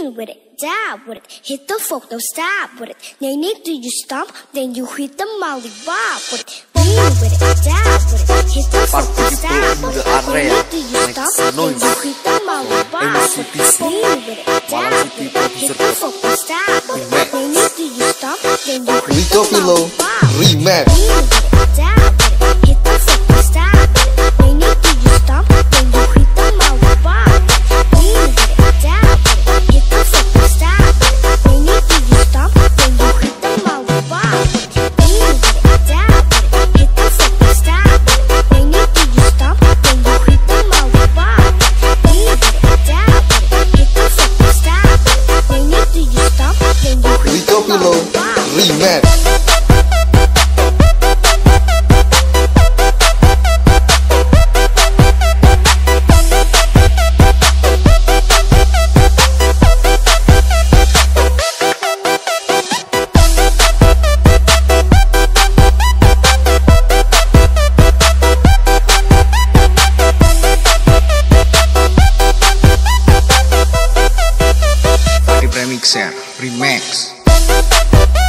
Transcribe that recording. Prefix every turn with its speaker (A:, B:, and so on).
A: lean with it, dab with it, hit the fork, don't stop with it. They need to you stomp, then you hit the molly bob with it. Lean with it, dab with it, hit the fork, don't stop with it. They need to you stomp, then you hit the molly bob with it. Lean with it, dab with it, hit the fork, don't stop with it. They need to you stomp, then you hit
B: Rico
A: the
B: Pilo
A: molly bob with it.
B: Remix.
A: Lean with it, dab with it, hit the fork, don't stop with it. They need to you stomp, then you hit the molly bob with it. Lean with it, dab with it, hit the fork, don't stop with it. They need to you stomp, then you hit the molly bob with it. Lean with it, dab with it, hit the fork, don't stop with it. They need to you stomp, then you hit the molly bob with it. Lean with it, dab with it, hit the fork, don't stop with it. They need to you stomp, then you hit
B: Rico
A: the
B: Pilo
A: molly bob with it.
B: Remix.
C: Remix ya, remix.